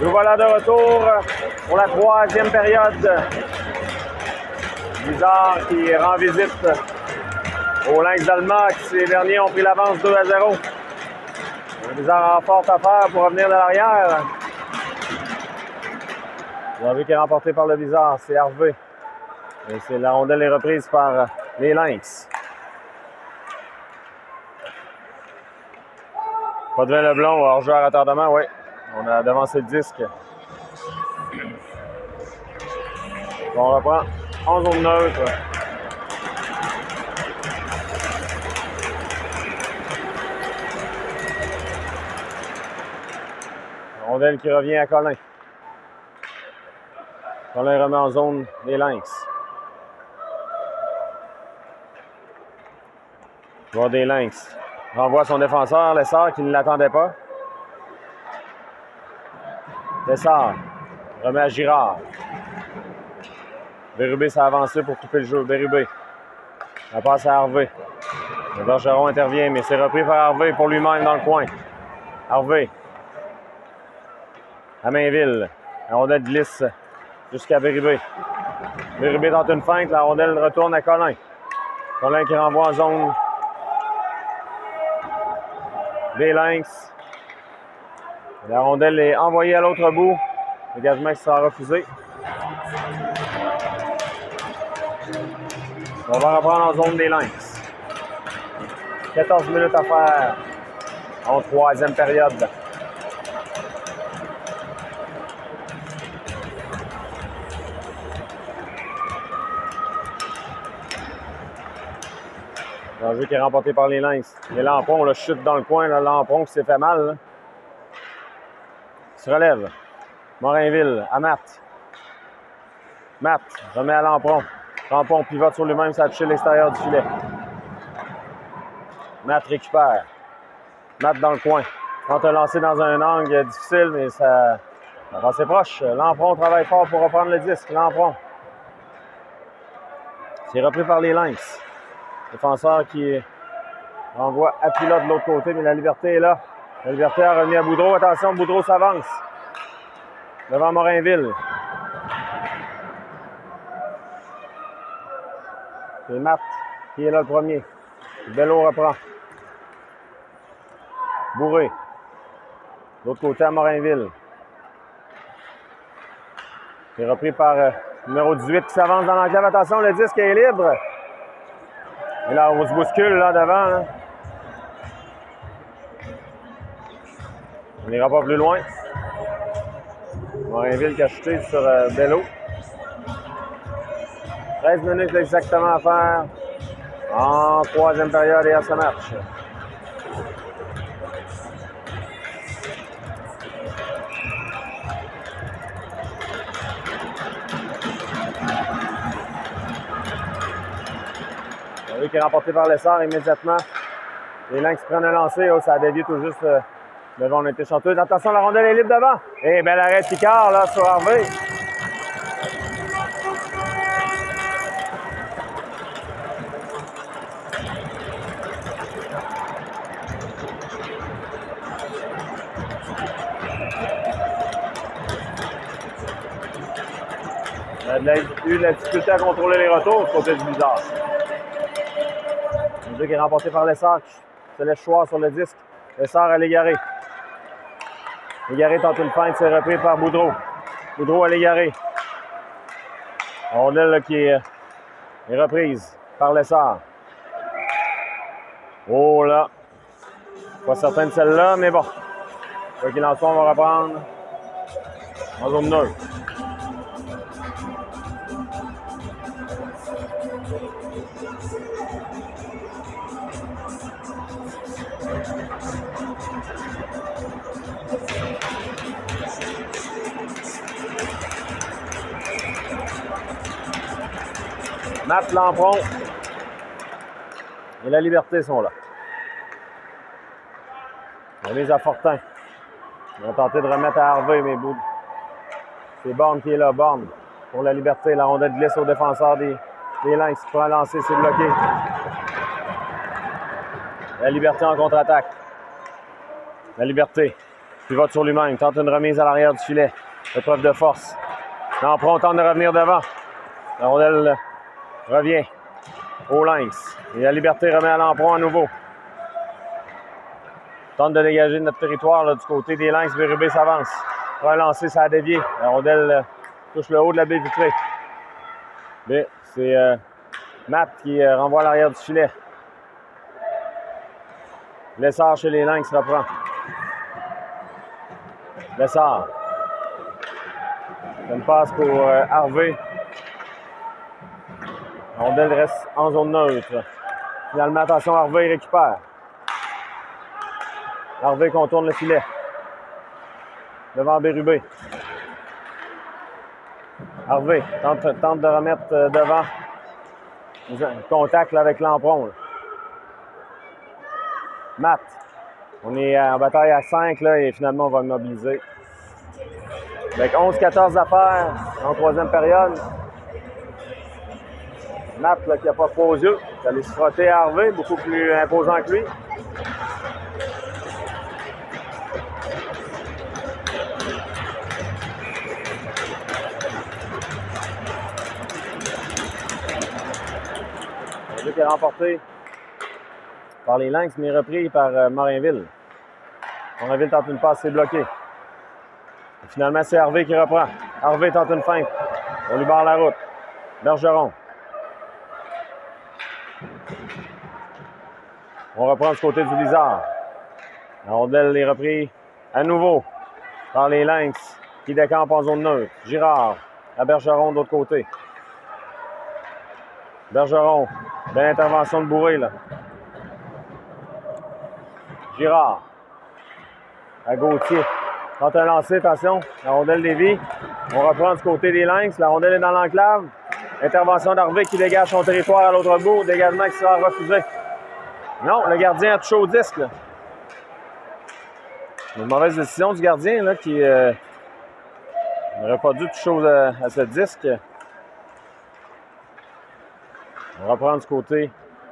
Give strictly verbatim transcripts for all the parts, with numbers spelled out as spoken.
Nous voilà de retour pour la troisième période. Blizzard qui rend visite aux Lynx d'Alma, qui ces derniers ont pris l'avance deux à zéro. Blizzard a fort à faire pour revenir de l'arrière. Vous avez vu qui est remporté par le Blizzard, c'est Harvey. Et c'est la rondelle est reprise par les Lynx. Potvin Leblond, hors-jeu à retardement, oui. On a devancé le disque. On reprend en zone neutre. Rondelle qui revient à Colin. Colin remet en zone des Lynx. Joueur des Lynx renvoie son défenseur, Lessard, qui ne l'attendait pas. Lessard remet à Girard. Bérubé s'est avancé pour couper le jeu. Bérubé. La passe à Harvey. Le Bergeron intervient, mais c'est repris par Harvey pour lui-même dans le coin. Harvey. À Mainville. La rondelle glisse jusqu'à Bérubé. Bérubé tente une feinte. La rondelle retourne à Colin. Colin qui renvoie en zone des Lynx. La rondelle est envoyée à l'autre bout. Dégagement qui sera refusé. On va reprendre en zone des Lynx. quatorze minutes à faire en troisième période. Un jeu qui est remporté par les Lynx. Et Lampron, le chute dans le coin. Là, Lampron qui s'est fait mal. Là. Il se relève. Morinville à Matt. Matt remet à Lampron. Lampron pivote sur lui-même, ça a touché l'extérieur du filet. Matt récupère. Matt dans le coin. Tente un lancer dans un angle difficile, mais ça, ça va assez proche. Lampron travaille fort pour reprendre le disque. Lampron. C'est repris par les Lynx. Défenseur qui renvoie à Pilote de l'autre côté, mais la Liberté est là. La Liberté a remis à Boudreau. Attention, Boudreau s'avance. Devant Morinville. C'est Matt qui est là le premier. Bello reprend. Bourré. De l'autre côté à Morinville. C'est repris par euh, numéro dix-huit qui s'avance dans l'enclave. Attention, le disque est libre. Et là, on se bouscule là devant. Là. On n'ira pas plus loin. Morinville qui a chuté sur euh, Bello. treize minutes exactement à faire en troisième période et à ce match. Lui qui est remporté par Lessard immédiatement. Les Lynx prennent un lancer. Oh, ça a dévié tout juste euh, devant. On était chanteuse. Attention, la rondelle est libre devant. Et bel arrêt de Picard là, sur Harvey. Il a eu de la difficulté à contrôler les retours du côté du Blizzard. Le jeu qui est remporté par Lessard qui se laisse choix sur le disque. Lessard à Légaré. Légaré tente une feinte, c'est repris par Boudreau. Boudreau à Légaré. Rondelle qui est, est reprise par Lessard. Oh là! Pas certain de celle-là, mais bon. Quoi qu'il en soit, on va reprendre en zone neutre. Matt Lampron et la Liberté sont là. La mise à Fortin. Ils ont tenté de remettre à Harvey, mais bout. C'est Borne qui est là. Borne pour la Liberté. La rondelle glisse au défenseur des, des Lynx. Qui prend un lancer, c'est bloqué. La Liberté en contre-attaque. La Liberté. Pivote sur lui-même. Tente une remise à l'arrière du filet. Épreuve de force. Lampron tente de revenir devant. La rondelle revient au Lynx. Et la Liberté remet à Lampron à nouveau. Tente de dégager notre territoire là, du côté des Lynx. Bérubé s'avance. Pour un lancer, ça a dévié. La rondelle euh, touche le haut de la baie vitrée. Mais c'est euh, Matt qui euh, renvoie à l'arrière du filet. Lessard chez les Lynx reprend. Lessard. C'est une passe pour euh, Harvey. La rondelle reste en zone neutre. Finalement, attention, Harvey récupère. Harvey contourne le filet. Devant Bérubé. Harvey tente, tente de remettre euh, devant. Contact là, avec Lampron. Là. Matt. On est en bataille à cinq là, et finalement on va le mobiliser. Avec onze quatorze à faire en troisième période. Matt là, qui n'a pas froid aux yeux. Il allait se frotter à Harvey, beaucoup plus imposant que lui. Le jeu qui est remporté par les Lynx, mais repris par euh, Morinville. Morinville tente une passe, c'est bloqué. Et finalement, c'est Harvey qui reprend. Harvey tente une feinte. On lui barre la route. Bergeron. On reprend du côté du Blizzard. La rondelle est reprise à nouveau par les Lynx qui décampent en zone neutre. Girard à Bergeron de l'autre côté. Bergeron. Belle intervention de Bourré, là. Girard. À Gauthier. Quand un lancé, attention. La rondelle dévie. On reprend du côté des Lynx. La rondelle est dans l'enclave. Intervention d'Harvey qui dégage son territoire à l'autre bout. Dégagement qui sera refusé. Non, le gardien a touché au disque, là. Une mauvaise décision du gardien, là, qui euh, n'aurait pas dû toucher au, à ce disque. On reprend du côté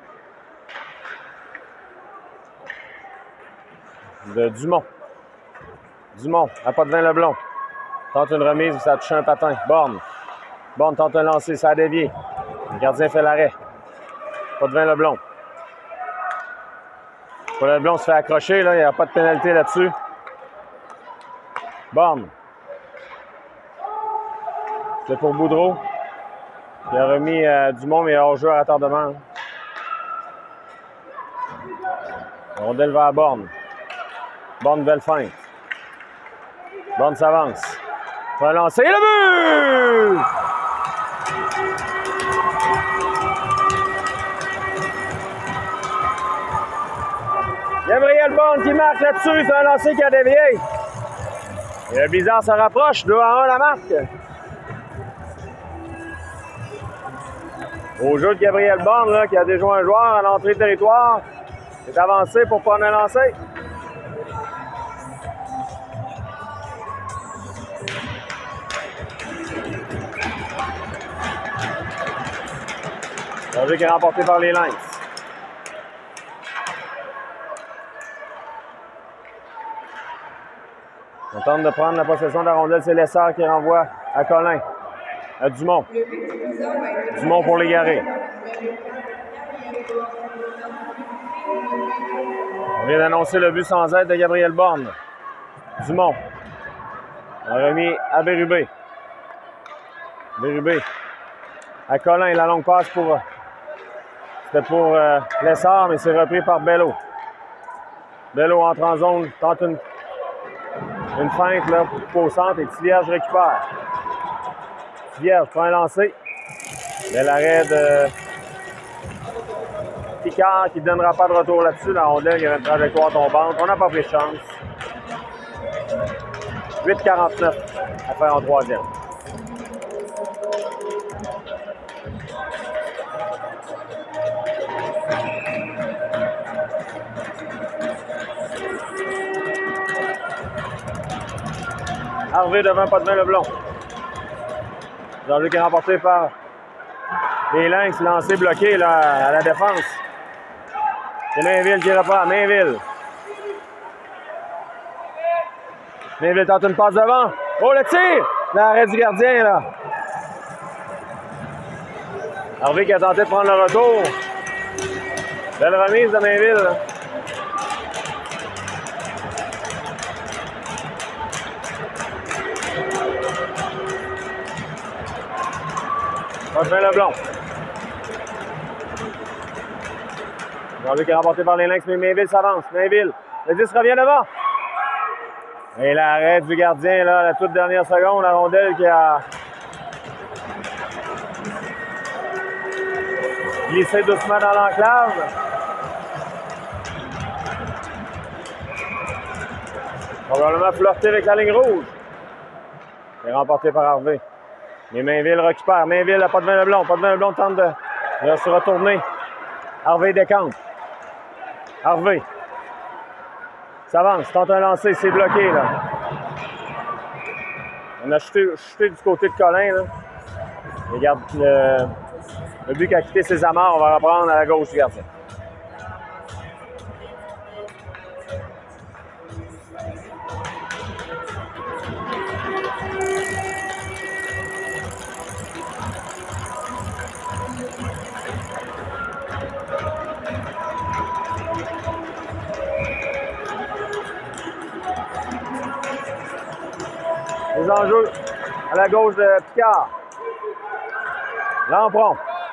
de Dumont. Dumont, à Potvin-Leblond. Tente une remise, ça a touché un patin. Borne. Borne tente un lancer, ça a dévié. Le gardien fait l'arrêt. Potvin-Leblond. Potvin-Leblond se fait accrocher, là. Il n'y a pas de pénalité là-dessus. Borne. C'est pour Boudreau. Il a remis euh, Dumont, mais hors-jeu à retardement. La rondelle va à Borne. Borne, belle feinte. Borne s'avance. Va lancer le but! Gabriel Borne qui marque là-dessus. C'est un lancer qui a dévié. Et le Blizzard se rapproche. deux à un la marque. Au jeu de Gabriel Borne, là, qui a déjoué un joueur à l'entrée de territoire. Il est avancé pour prendre un lancer. Le jeu qui est remporté par les Lynx. On tente de prendre la possession de la rondelle. C'est Lessard qui renvoie à Colin. À Dumont. Dumont pour l'égarer. On vient d'annoncer le but sans aide de Gabriel Borne. Dumont. On a remis à Bérubé. Bérubé. À Colin, la longue passe pour... C'était pour euh, Lessard, mais c'est repris par Bello. Bello entre en zone, tente une, une feinte là, pour au centre et Tivierge récupère. Tivierge prend un lancer. Mais l'arrêt de Picard qui ne donnera pas de retour là-dessus. La rondelle, il y avait une trajectoire tombante. On n'a pas pris de chance. huit quarante-neuf à faire en troisième. Harvey devant Potvin-Leblond. L'enjeu qui est remporté par les Lynx, lancé bloqué là, à la défense. C'est Mainville qui reprend. Mainville. Mainville tente une passe devant. Oh, le tir! L'arrêt du gardien, là. Harvey qui a tenté de prendre le retour. Belle remise de Mainville, là. Potvin Leblond. Harvey qui est remporté par les Lynx, mais Mainville s'avance. Mainville. Le dix revient devant. Et l'arrêt du gardien, là, la toute dernière seconde, la rondelle qui a glissé doucement dans l'enclave. Probablement flirté avec la ligne rouge. C'est remporté par Harvey. Mais Mainville récupère. Mainville à Potvin Leblond. Potvin Leblond tente de, de se retourner. Harvey décante. Harvey. S'avance, tente un lancer, c'est bloqué, là. On a chuté, chuté du côté de Colin, là. Regarde, le, le but qui a quitté ses amarres, on va reprendre à la gauche du gardien. Les enjeux à la gauche de Picard. Lampron.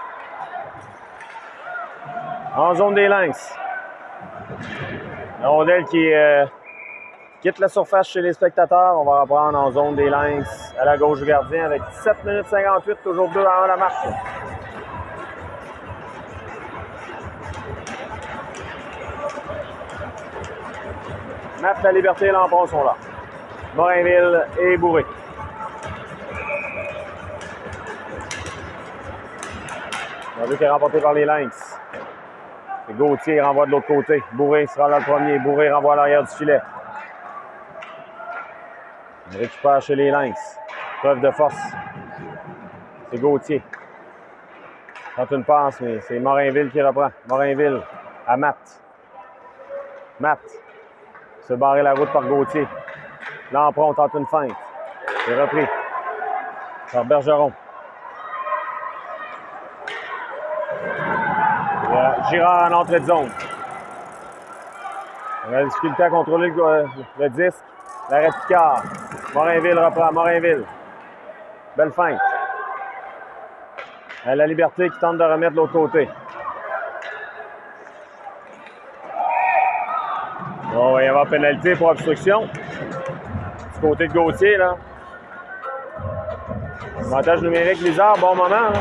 En zone des Lynx. La rondelle qui euh, quitte la surface chez les spectateurs. On va reprendre en zone des Lynx à la gauche du gardien avec dix-sept minutes cinquante-huit, toujours deux à un la marque. Matt, La Liberté et Lampron sont là. Morinville et Bourré. On a vu qu'il est remporté par les Lynx. Et Gauthier renvoie de l'autre côté. Bourré sera là le premier. Bourré renvoie à l'arrière du filet. Il récupère chez les Lynx. Preuve de force. C'est Gauthier. Tente une passe, mais c'est Morinville qui reprend. Morinville à Matt. Matt se barrer la route par Gauthier. Lampron tente une feinte. C'est repris par Bergeron. Girard en entrée de zone. On a la difficulté à contrôler le, le disque. L'arrêt de Picard. Morinville reprend. Morinville. Belle feinte. La Liberté qui tente de remettre de l'autre côté. Bon, il va y avoir pénalité pour obstruction. Du côté de Gauthier, là. Avantage numérique, Lizard, bon moment, là.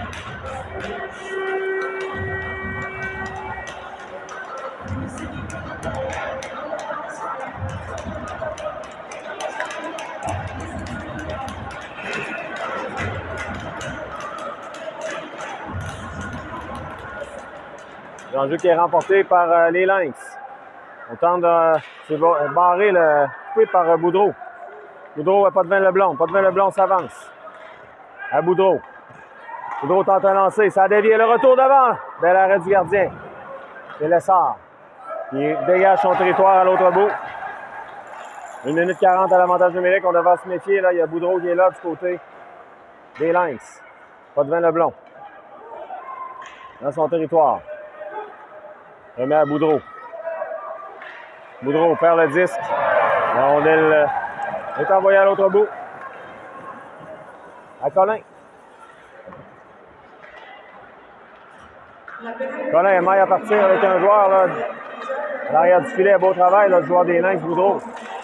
L'enjeu qui est remporté par euh, les Lynx. On tente de se barrer le coupé par euh, Boudreau. Boudreau à Potvin Leblond. Potvin Leblond s'avance. À Boudreau. Boudreau tente un lancer. Ça a dévié. Le retour devant. Bel arrêt du gardien. C'est Lessard qui dégage son territoire à l'autre bout. une minute quarante à l'avantage numérique. On devrait se méfier. Là. Il y a Boudreau qui est là du côté des Lynx. Potvin Leblond. Dans son territoire. Remet à Boudreau. Boudreau perd le disque. La rondelle est envoyée à l'autre bout. À Colin. Colin est maille à partir avec un joueur là, à l'arrière du filet. Beau travail, là, le joueur des Lynx, Boudreau.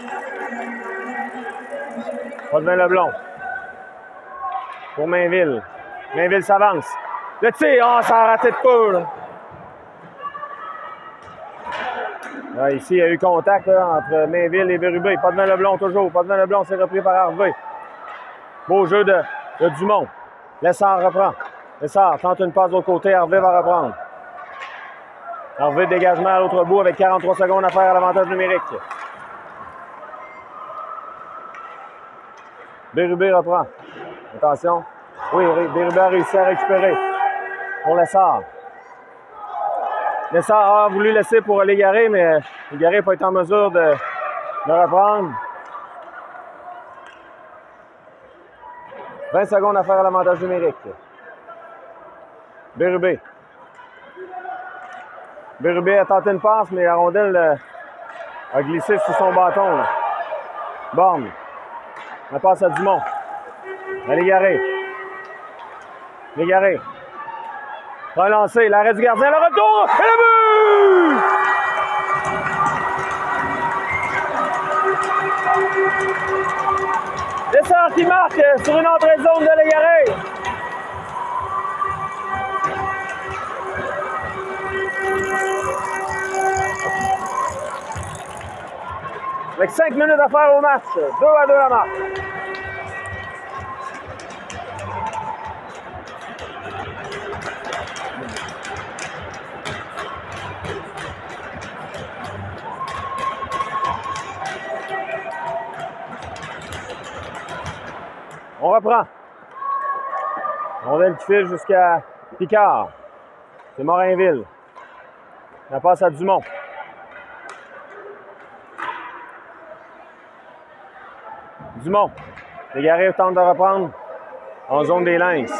Potvin Leblond. Pour Mainville. Mainville s'avance. Le tir, oh, ça a raté de peu, là. Là, ici, il y a eu contact là, entre Mainville et Bérubé. Potvin Leblond toujours. Potvin Leblond s'est repris par Harvey. Beau jeu de, de Dumont. Lessard reprend. Lessard tente une passe de l'autre côté. Harvey va reprendre. Harvey, dégagement à l'autre bout avec quarante-trois secondes à faire à l'avantage numérique. Bérubé reprend. Attention. Oui, Bérubé a réussi à récupérer. Pour Lessard. Lessard a voulu laisser pour Légaré, mais Légaré n'a pas été en mesure de, de reprendre. vingt secondes à faire à l'avantage numérique. Bérubé. Bérubé a tenté une passe, mais la rondelle euh, a glissé sous son bâton. Là. Borne. La passe à Dumont. À Légaré. Légaré. Relancé. L'arrêt du gardien. Le retour. Et le but! Dessert qui marque sur une entrée de zone de Légaré. Avec cinq minutes à faire au match. deux à deux la marque. On reprend. Rondelle qui file jusqu'à Picard. C'est Morinville. La passe à Dumont. Dumont. Légaré tente de reprendre en zone des Lynx.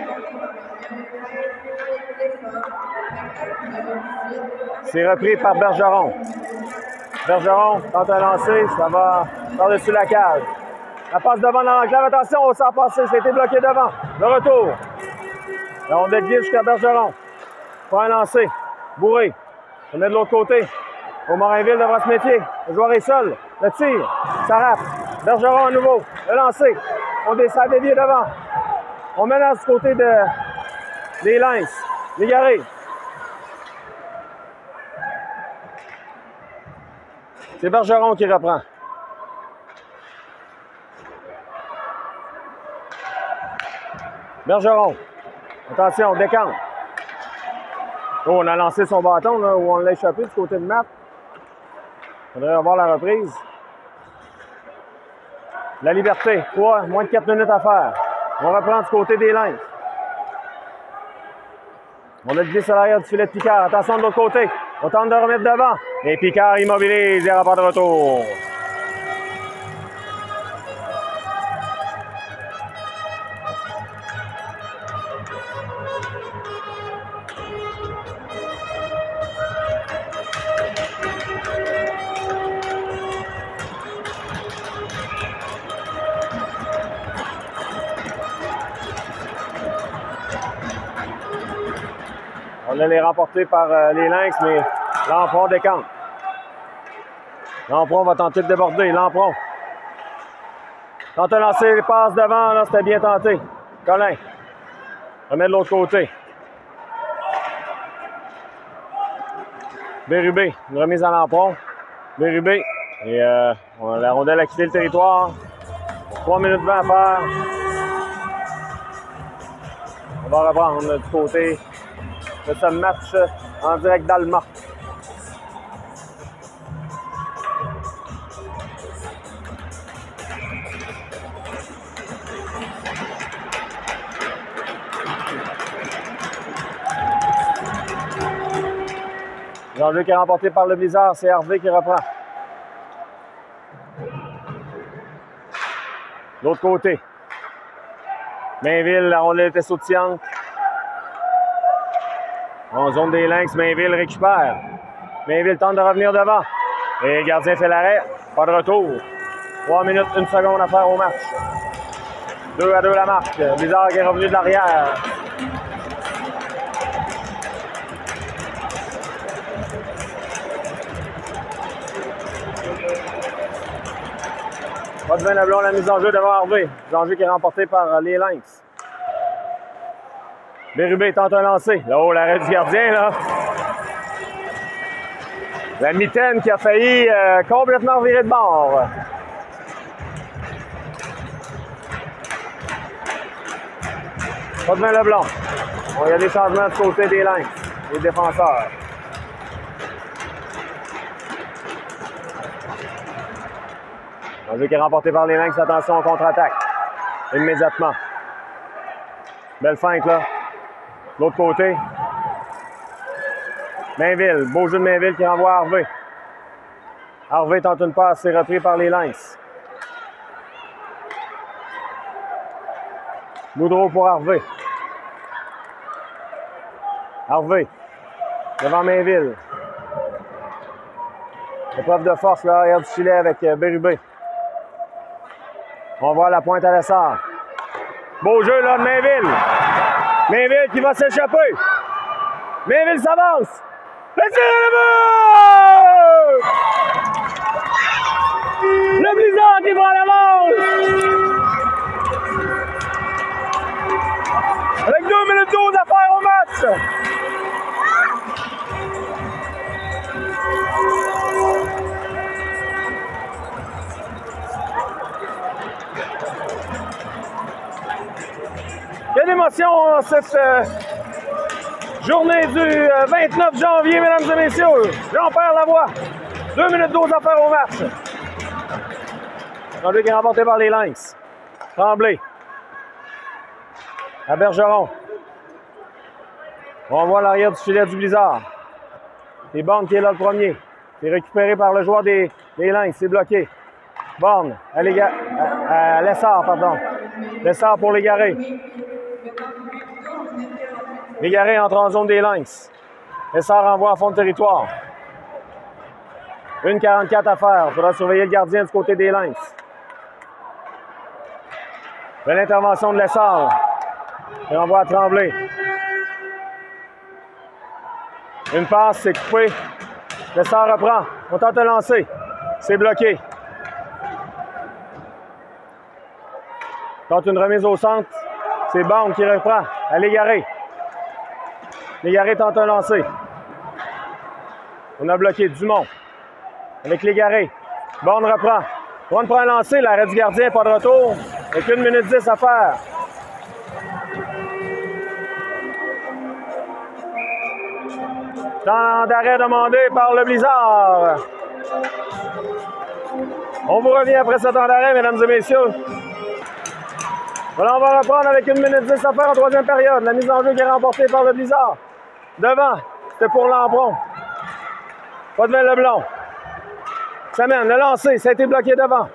C'est repris par Bergeron. Bergeron tente un lancer, ça va par-dessus la cage. La passe devant dans l'enclave. Attention, on s'en passer. Ça a été bloqué devant. Le retour. La rondelle glisse jusqu'à Bergeron. Pour un lancer. Bourré. On est de l'autre côté. Au Morinville devra se méfier. Le joueur est seul. Le tir. Ça rate. Bergeron à nouveau. Le lancer. On descend dévié devant. On mélange du côté de, des Lynx. Légaré. C'est Bergeron qui reprend. Bergeron. Attention, on décante. Oh, on a lancé son bâton, là, où on l'a échappé du côté de Matt. Il faudrait avoir la reprise. La Liberté. trois, moins de quatre minutes à faire. On reprend du côté des Lynx. On a le glisse à l'arrière du filet de Picard. Attention de l'autre côté. On tente de remettre devant. Et Picard immobilise. Il n'y aura pas de retour. On allait remporter par euh, les Lynx, mais Lampron décante. Lampron va tenter de déborder. Lampron. Tente de lancer les passes devant, là, c'était bien tenté. Colin. Remet de l'autre côté. Bérubé. Une remise à Lampron. Bérubé. Et euh, on, la rondelle a quitté le territoire. trois minutes vingt à faire. On va reprendre du côté de ce match en direct d'Alma. L'enjeu qui est remporté par le Blizzard, c'est Hervé qui reprend. L'autre côté. Mainville, la rondelle était sautillante. En zone des Lynx, Mainville récupère. Mainville tente de revenir devant. Et le gardien fait l'arrêt. Pas de retour. trois minutes, une seconde à faire au match. deux à deux la marque. Blizzard qui est revenu de l'arrière. Pas de vin à blanc, la mise en jeu devant Harvey. L'enjeu qui est remporté par les Lynx. Bérubé tente un lancer. Là-haut, l'arrêt du gardien, là. La mitaine qui a failli euh, complètement virer de bord. Pas de vin Leblanc. Bon, il y a des changements du côté des Lynx, des défenseurs. Un jeu qui est remporté par les Lynx. Attention, on contre-attaque. Immédiatement. Belle feinte, là. L'autre côté. Mainville. Beau jeu de Mainville qui renvoie Harvey. Harvey tente une passe. C'est repris par les Lynx. Boudreau pour Harvey. Harvey. Devant Mainville. Épreuve de force, là, arrière du filet avec euh, Bérubé. On voit la pointe à l'essor. Beau jeu, là, de Mainville. Mainville qui va s'échapper. Mainville s'avance. Le tir est le but! Le Blizzard qui prend l'avance. Avec deux minutes douze à faire au match. Quelle émotion cette euh, journée du euh, vingt-neuf janvier, mesdames et messieurs. Jean-Pierre Lavoie. deux minutes douze à faire au match. Tremblay qui est remporté par les Lynx. Tremblay. À Bergeron. On voit l'arrière du filet du Blizzard. C'est Borne qui est là le premier. C'est récupéré par le joueur des, des Lynx. C'est bloqué. Borne à, à, à Lessard, pardon. Lessard pour l'égaré. L'égaré entre en zone des Lynx. Lessard renvoie en fond de territoire. une quarante-quatre à faire. Il faudra surveiller le gardien du côté des Lynx. Belle intervention de Lessard. Il renvoie à Tremblay. Une passe, c'est coupé. Lessard reprend. On tente de lancer. C'est bloqué. Tente une remise au centre. C'est Borne qui reprend. À l'égaré. Légaré tente un lancer. On a bloqué Dumont. Avec Légaré. Borne reprend. Borne prend un lancer. L'arrêt du gardien, pas de retour. Avec une minute dix à faire. Temps d'arrêt demandé par le Blizzard. On vous revient après ce temps d'arrêt, mesdames et messieurs. Voilà, on va reprendre avec une minute dix à faire en troisième période. La mise en jeu qui est remportée par le Blizzard. Devant, c'était pour Lampron. Pas de Leblanc. Ça mène, le lancer, ça a été bloqué devant.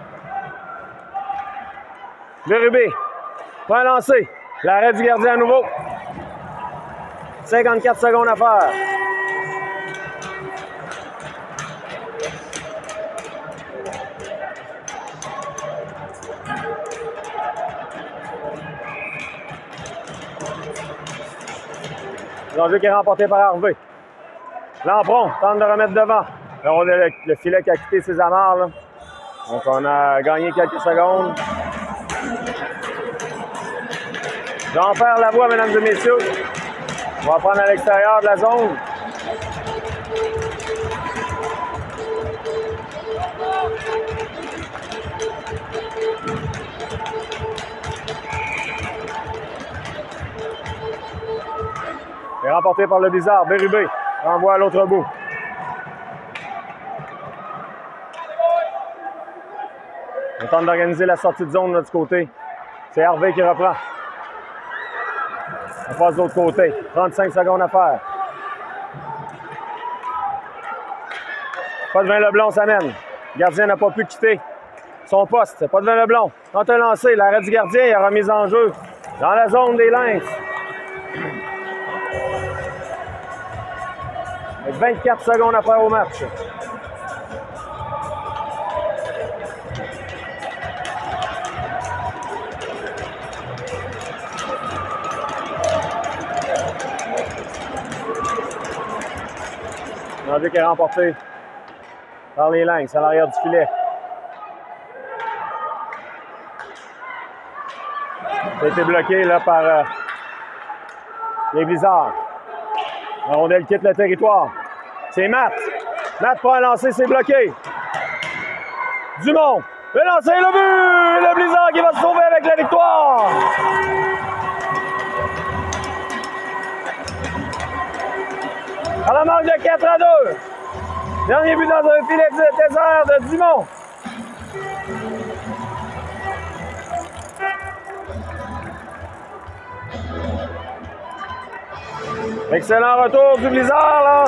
Bérubé, pas un lancer. L'arrêt du gardien à nouveau. cinquante-quatre secondes à faire. L'enjeu qui est remporté par Harvey. Lampron tente de remettre devant. Là, on a le, le filet qui a quitté ses amarres. Là. Donc, on a gagné quelques secondes. Jean-Pierre Lavoie, mesdames et messieurs. On va prendre à l'extérieur de la zone. C'est remporté par le Blizzard. Bérubé renvoie à l'autre bout. On tente d'organiser la sortie de zone là, du côté. C'est Harvey qui reprend. On passe de l'autre côté. trente-cinq secondes à faire. Pas de vin Leblond, ça mène. Le gardien n'a pas pu quitter son poste. Pas de vin Leblond. Tente un lancer. L'arrêt du gardien, il a remis en jeu dans la zone des Lynx. Avec vingt-quatre secondes à faire au match. L'enjeu qui est remporté par les Lynx à l'arrière du filet. Ça a été bloqué là, par euh, les Blizzards. La rondelle quitte le territoire. C'est Matt. Matt prend un lancer, c'est bloqué. Dumont. Le lancer, le but! Le Blizzard qui va se sauver avec la victoire! À la marque de quatre à deux. Dernier but dans un filet de désert de Dumont. Excellent retour du Blizzard, là.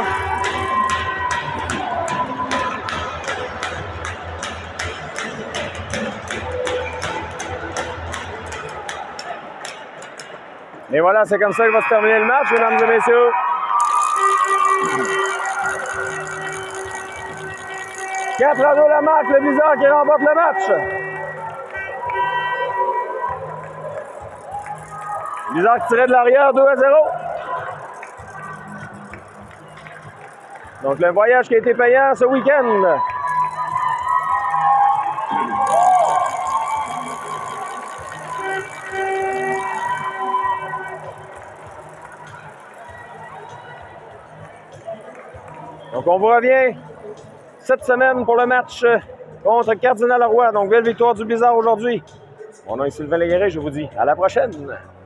Et voilà, c'est comme ça que va se terminer le match, mesdames et messieurs. quatre à deux la marque, le Blizzard qui remporte le match. Blizzard qui tirait de l'arrière, deux à zéro. Donc, le voyage qui a été payant ce week-end. Donc, on vous revient cette semaine pour le match contre Cardinal Leroy. Donc, belle victoire du Blizzard aujourd'hui. Mon nom est Sylvain Légaré, je vous dis à la prochaine.